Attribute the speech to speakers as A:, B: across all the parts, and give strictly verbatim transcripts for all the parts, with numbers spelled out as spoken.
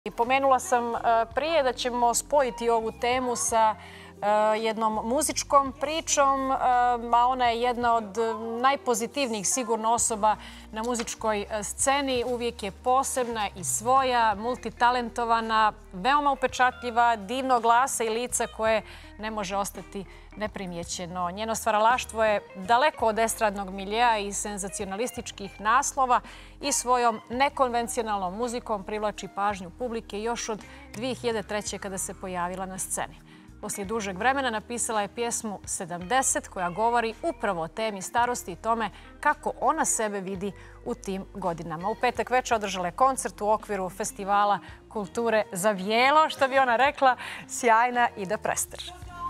A: I pomenula sam prije da ćemo spojiti ovu temu sa jednom muzičkom pričom, a ona je jedna od najpozitivnijih sigurno osoba na muzičkoj sceni. Uvijek je posebna i svoja, multitalentovana, veoma upečatljiva, divnog glasa i lica koje ne može ostati neprimjećeno. Njeno stvaralaštvo je daleko od estradnog miljea i senzacionalističkih naslova i svojom nekonvencionalnom muzikom privlači pažnju publike još od dvije hiljade treće. kada se pojavila na sceni. Poslije dužeg vremena napisala je pjesmu sedamdeset koja govori upravo o temi starosti i tome kako ona sebe vidi u tim godinama. U petak večer održala je koncert u okviru festivala kulture Zavijelo, što bi ona rekla, sjajna Ida Prester.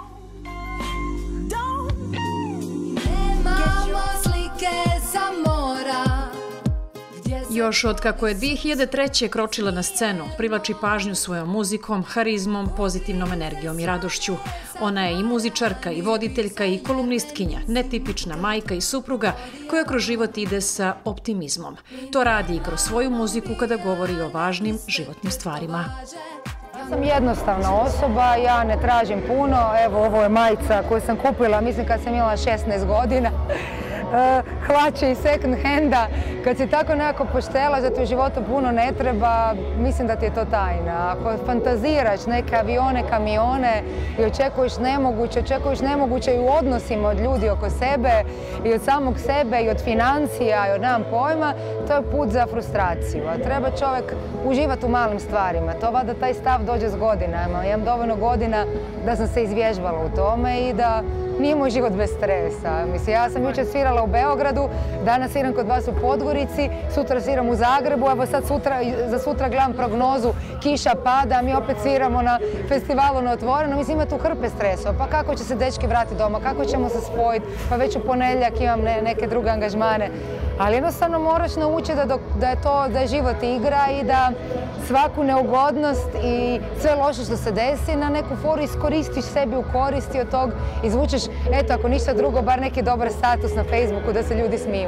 A: Još od kako je dvije hiljade treće. kročila na scenu, privlači pažnju svojom muzikom, harizmom, pozitivnom energijom i radošću. Ona je i muzičarka, i voditeljka, i kolumnistkinja, netipična majka i supruga koja kroz život ide sa optimizmom. To radi i kroz svoju muziku kada govori o važnim životnim stvarima.
B: Ja sam jednostavna osoba, ja ne tražim puno. Evo, ovo je majica koju sam kupila, mislim kad sam imala šesnaest godina. Hlače iz second handa. Kad si tako nekako poštela, da ti u životu puno ne treba, mislim da ti je to tajna. Ako fantaziraš neke avione, kamione i očekuješ nemoguće, očekuješ nemoguće i u odnosima od ljudi oko sebe i od samog sebe i od financija i od nemam pojma, to je put za frustraciju. A treba čovjek uživati u malim stvarima. To vada taj stav dođe s godinama. Imam dovoljno godina da sam se izvježbala u tome i da nije moj život bez stresa. Mislim, ja sam jučer svirala u Beogradu, danas sviram kod vas u Podgorici, sutra sviram u Zagrebu, evo sad sutra, za sutra gledam prognozu, kiša pada, mi opet sviramo na festivalu na otvoreno. Mislim, ima tu hrpe stresova. Pa kako će se dečki vratiti doma, kako ćemo se spojiti, pa već u ponedjeljak imam ne, neke druge angažmane. Ali jednostavno moraš naučiti da, da je to, da je život igra i da svaku neugodnost i sve loše što se desi na neku foru iskoristiš sebi u koristi od tog, izvučeš, eto, ako ništa drugo, bar neki dobar status na Facebooku da se ljudi smiju.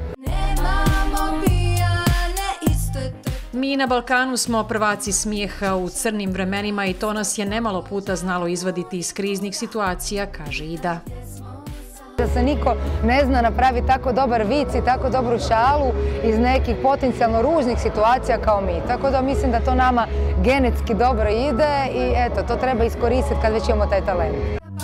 A: Mi na Balkanu smo prvaci smijeha u crnim vremenima i to nas je nemalo puta znalo izvaditi iz kriznih situacija, kaže Ida.
B: Da se niko ne zna napraviti tako dobar vic i tako dobru šalu iz nekih potencijalno ružnih situacija kao mi. Tako da mislim da to nama genetski dobro ide i eto, to treba iskoristiti kad već imamo taj talent.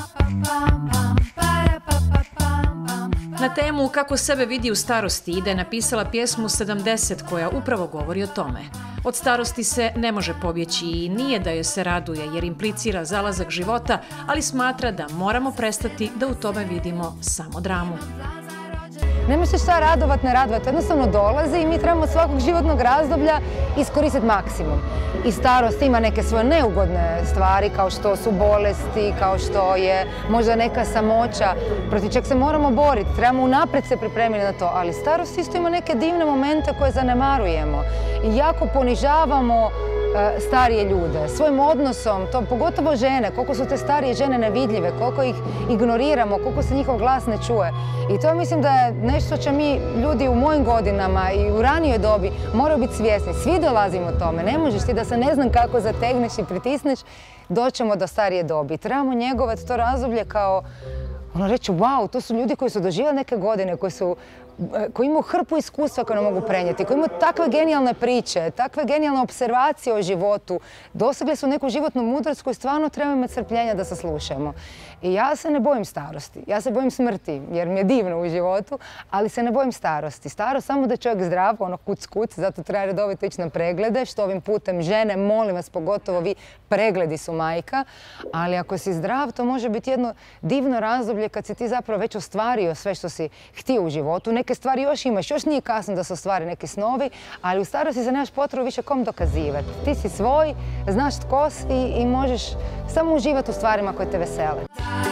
A: Na temu kako sebe vidi u starosti Ida je napisala pjesmu sedamdeset koja upravo govori o tome. Od starosti se ne može pobjeći i nije da joj se raduje jer implicira zalazak života, ali smatra da moramo prestati da u tome vidimo samo dramu.
B: Nema se šta radovat, ne radovat, jednostavno dolazi i mi trebamo svakog životnog razdoblja iskoristiti maksimum. I starost ima neke svoje neugodne stvari kao što su bolesti, kao što je možda neka samoća protiv čeg se moramo boriti. Trebamo unaprijed se pripremiti na to, ali starost isto ima neke divne momente koje zanemarujemo i jako ponižavamo starije ljude. Svojim odnosom, to pogotovo žene, koliko su te starije žene nevidljive, koliko ih ignoriramo, koliko se njihov glas ne čuje. I to mislim da je nešto što mi ljudi u mojim godinama i u ranijoj dobi moraju biti svjesni. Svi dolazimo tome. Ne možeš ti da se ne znam kako zategneš i pritisneš, doćemo do starije dobi. Trebamo njegovati to razdoblje kao ono reći, wow, to su ljudi koji su doživjeli neke godine, koji su koji imaju hrpu iskustva koje nam mogu prenijeti, koji imaju takve genijalne priče, takve genijalne observacije o životu, dosegli su neku životnu mudrost koju stvarno treba imati strpljenja da saslušamo. I ja se ne bojim starosti, ja se bojim smrti, jer mi je divno u životu, ali se ne bojim starosti. Starost samo da je čovjek zdrav, ono kuc kuc, zato treba redovito ići na preglede, što ovim putem žene, molim vas, pogotovo vi, pregledi su majka, ali ako si zdrav, to može biti jedno divno razdoblje kad si ti zapravo već ostvario sve što si htio u životu. Neke stvari još imaš, još nije kasno da se ostvari neki snovi, ali u starosti se nemaš potrebu više kom dokazivati. Ti si svoj, znaš tko si i možeš samo uživati u stvarima koje te vesele.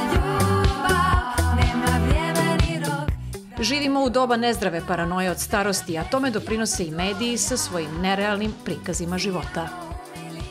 A: Živimo u doba nezdrave paranoje od starosti, a tome doprinose i mediji sa svojim nerealnim prikazima života.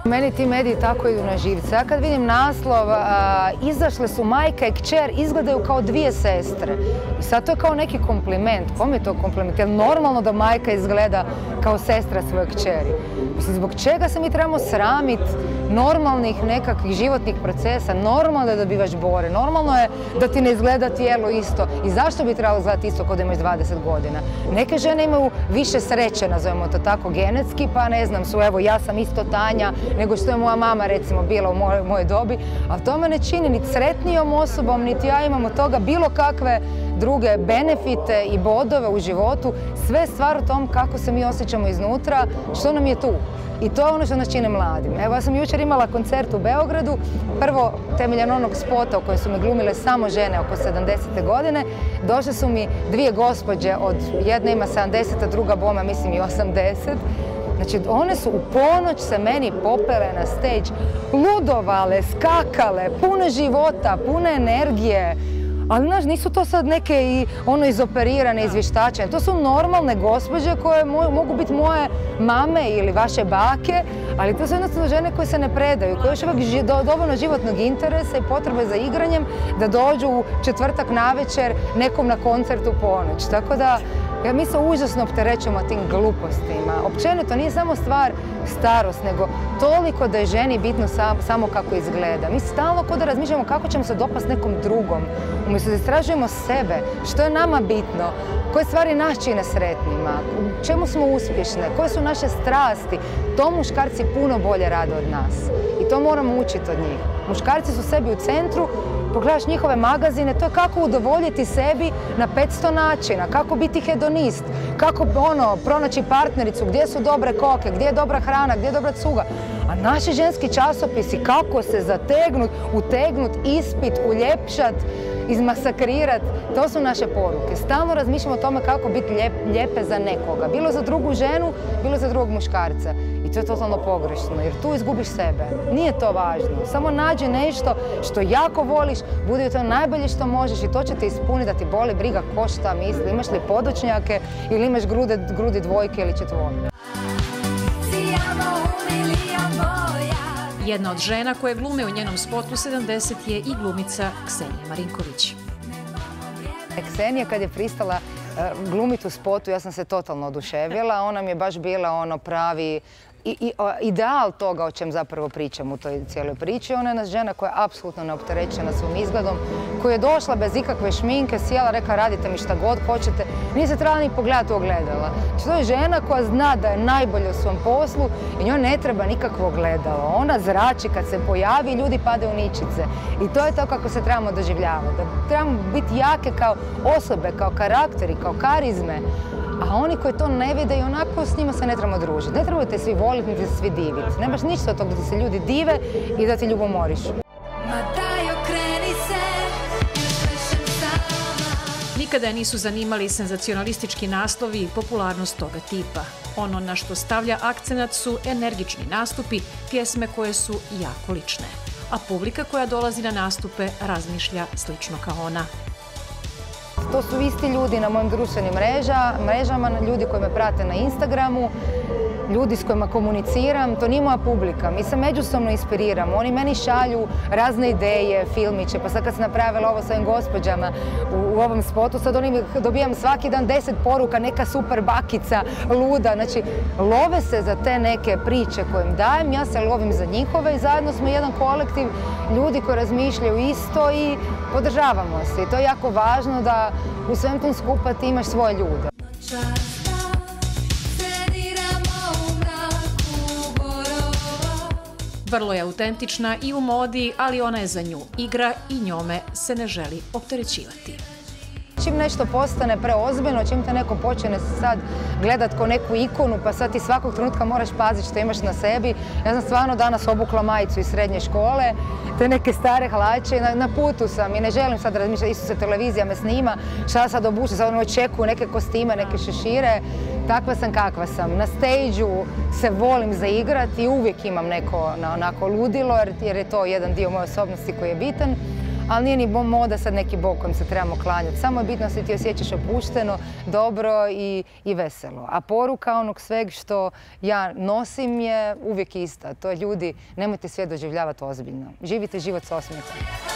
B: Meni ti mediji tako idu na živce. Ja kad vidim naslov, a, izašle su majka i kćer, izgledaju kao dvije sestre. I sad to je kao neki kompliment. Kome je to kompliment? Je li normalno da majka izgleda kao sestra svoje kćeri? Mislim, zbog čega se mi trebamo sramiti normalnih nekakvih životnih procesa? Normalno je da bivaš bore, normalno je da ti ne izgleda tijelo isto. I zašto bi trebalo izgledati isto kod imaš dvadeset godina? Neke žene imaju više sreće, nazovemo to tako, genetski, pa ne znam, su evo, ja sam isto Tanja, nego što je moja mama recimo bila u mojoj, mojoj dobi, a to me ne čini niti sretnijom osobom, niti ja imam od toga bilo kakve druge benefite i bodove u životu. Sve je stvar u tom kako se mi osjećamo iznutra, što nam je tu. I to je ono što nas čine mladim. Evo, ja sam jučer imala koncert u Beogradu, prvo temeljem onog spota u kojem su me glumile samo žene oko sedamdesete godine. Došle su mi dvije gospođe, od jedna ima sedamdeset, a druga boma mislim i osamdeset. Znači, one su u ponoć se meni popele na stage, ludovale, skakale, pune života, pune energije. Ali, znaš, nisu to sad neke i ono izoperirane, izvještačene. To su normalne gospođe koje mogu biti moje mame ili vaše bake, ali to su jednostavno žene koje se ne predaju, koje još uvijek dovoljno životnog interesa i potrebe za igranjem da dođu u četvrtak navečer nekom na koncertu ponoć. Tako da, ja mi se užasno opterećujemo tim glupostima. Općenito nije samo stvar starost, nego toliko da je ženi bitno sam, samo kako izgleda. Mi stalno kod da razmišljamo kako ćemo se dopasti nekom drugom. Umjesto da istražujemo sebe, što je nama bitno, koje stvari nas čine sretnima, u čemu smo uspješne, koje su naše strasti. To muškarci puno bolje rade od nas. I to moramo učiti od njih. Muškarci su sebi u centru, pogledaš njihove magazine, to je kako udovoljiti sebi na petsto načina, kako biti hedonist, kako ono, pronaći partnericu, gdje su dobre koke, gdje je dobra hrana, gdje je dobra cuga. A naši ženski časopisi, kako se zategnut, utegnut, ispit, uljepšat, izmasakrirat, to su naše poruke. Stalno razmišljamo o tome kako biti lijep, lijepe za nekoga, bilo za drugu ženu, bilo za drugog muškarca. I to je totalno pogrešno, jer tu izgubiš sebe. Nije to važno. Samo nađi nešto što jako voliš, budi to najbolje što možeš i to će te ispuniti da ti boli briga ko šta misli. Imaš li podočnjake ili imaš grude, grudi dvojke ili četvorke.
A: Jedna od žena koje glume u njenom spotu sedamdeset je i glumica Ksenija Marinković.
B: Ksenija kad je pristala glumiti u spotu, ja sam se totalno oduševila. Ona mi je baš bila ono pravi I, i, ideal toga o čem zapravo pričam u toj cijeloj priči. Ona je nas žena koja je apsolutno neopterećena svom izgledom, koja je došla bez ikakve šminke, sjela, rekla radite mi šta god hoćete. Nije se trebala ni pogledati u ogledala. Znači, to je žena koja zna da je najbolja u svom poslu i njoj ne treba nikakvo ogledalo. Ona zrači kad se pojavi i ljudi pade u ničice. I to je to kako se trebamo doživljavati. Da trebamo biti jake kao osobe, kao karakteri, kao karizme. A oni koji to ne vide i onako s njima se ne trebamo družiti. Ne trebaju te svi voliti, niti se svi diviti. Nemaš ništa od toga da ti se ljudi dive i da ti ljubomoriš.
A: Nikada je nisu zanimali senzacionalistički naslovi i popularnost toga tipa. Ono na što stavlja akcenat su energični nastupi, pjesme koje su jako lične. A publika koja dolazi na nastupe razmišlja slično kao ona.
B: To su isti ljudi na mojim društvenim mreža, mrežama, ljudi koji me prate na Instagramu, ljudi s kojima komuniciram. To nije moja publika. Mi se međusobno inspiriramo. Oni meni šalju razne ideje, filmiće. Pa sad kad sam napravila ovo s ovim gospođama u, u ovom spotu, sad oni dobijam svaki dan deset poruka, neka super bakica, luda. Znači, love se za te neke priče koje im dajem. Ja se lovim za njihove i zajedno smo jedan kolektiv ljudi koji razmišljaju isto i podržavamo se. I to je jako važno da u svem tom skupa ti imaš svoje ljude.
A: Vrlo je autentična i u modi, ali ona je za nju igra i njome se ne želi opterećivati.
B: Čim nešto postane preozbiljno, čim te neko počne sad gledat ko neku ikonu, pa sad ti svakog trenutka moraš paziti što imaš na sebi. Ja sam stvarno danas obukla majicu iz srednje škole, te neke stare hlače, na, na putu sam i ne želim sad razmišljati, Isuse, televizija me snima, šta sad obučem, sad ono očekuju neke kostime, neke šešire. Takva sam kakva sam. Na stage-u se volim zaigrati i uvijek imam neko na, onako ludilo, jer, jer je to jedan dio moje osobnosti koji je bitan. ali nije ni moda sad neki bog kojem se trebamo klanjati. Samo je bitno da se ti osjećaš opušteno, dobro i, i veselo. A poruka onog sveg što ja nosim je uvijek ista. To je ljudi, nemojte svijet doživljavati ozbiljno. Živite život s osmijehom.